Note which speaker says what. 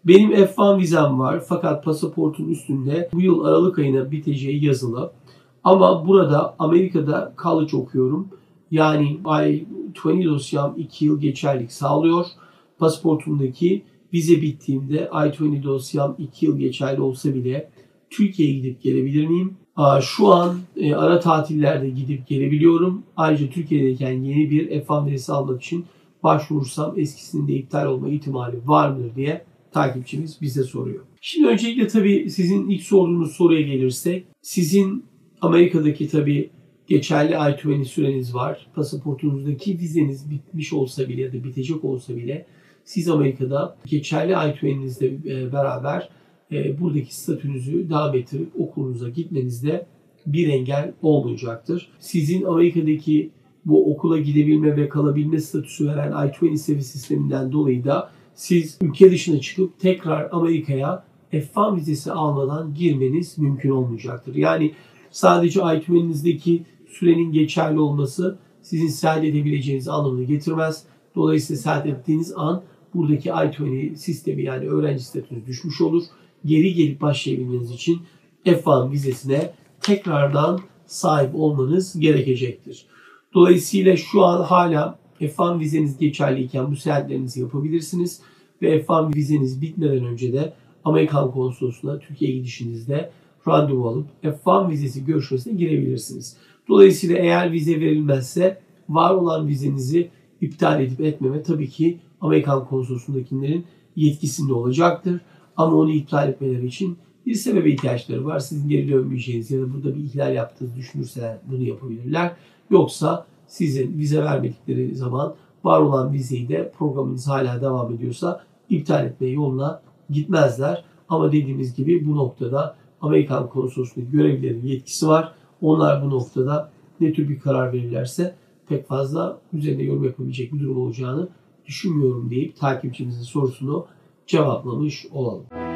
Speaker 1: Benim F1 vizem var fakat pasaportun üstünde bu yıl Aralık ayına biteceği yazılı. Ama burada Amerika'da college okuyorum. Yani I-20 dosyam 2 yıl geçerlilik sağlıyor. Pasaportumdaki vize bittiğimde I-20 dosyam 2 yıl geçerli olsa bile Türkiye'ye gidip gelebilir miyim? Şu an ara tatillerde gidip gelebiliyorum. Ayrıca Türkiye'deyken yeni bir F1 vizesi almak için başvurursam eskisinin de iptal olma ihtimali var mıdır diye takipçimiz bize soruyor. Şimdi öncelikle tabii sizin ilk sorduğunuz soruya gelirsek, sizin Amerika'daki tabii geçerli I-20 süreniz var. Pasaportunuzdaki vizeniz bitmiş olsa bile ya da bitecek olsa bile siz Amerika'da geçerli I-20'nizle beraber buradaki statünüzü devam ettirip okulunuza gitmenizde bir engel olmayacaktır. Sizin Amerika'daki bu okula gidebilme ve kalabilme statüsü veren I-20 seviye sisteminden dolayı da siz ülke dışına çıkıp tekrar Amerika'ya F1 vizesi almadan girmeniz mümkün olmayacaktır. Yani sadece I-20'nizdeki sürenin geçerli olması sizin seyahat edebileceğiniz anlamını getirmez. Dolayısıyla seyahat ettiğiniz an buradaki I-20 sistemi yani öğrenci statünüz düşmüş olur. Geri gelip başlayabilmeniz için F1 vizesine tekrardan sahip olmanız gerekecektir. Dolayısıyla şu an hala F1 vizeniz geçerliyken bu seyahatlerinizi yapabilirsiniz. Ve F1 vizeniz bitmeden önce de Amerikan konsolosluğuna Türkiye'ye gidişinizde randevu alıp F1 vizesi görüşmesine girebilirsiniz. Dolayısıyla eğer vize verilmezse var olan vizenizi iptal edip etmeme tabii ki Amerikan konsolosluğundakilerin yetkisinde olacaktır. Ama onu iptal etmeleri için bir sebebe ihtiyaçları var. Sizin geri dönmeyeceğiniz ya da burada bir ihlal yaptığınızı düşünürseler bunu yapabilirler. Yoksa sizin vize vermedikleri zaman var olan vizeyi de programınız hala devam ediyorsa iptal etme yoluna gitmezler. Ama dediğimiz gibi bu noktada Amerikan konsolosluğu görevlilerin yetkisi var. Onlar bu noktada ne tür bir karar verirlerse pek fazla üzerine yorum yapabilecek bir durum olacağını düşünmüyorum deyip takipçimizin sorusunu cevaplamış olalım.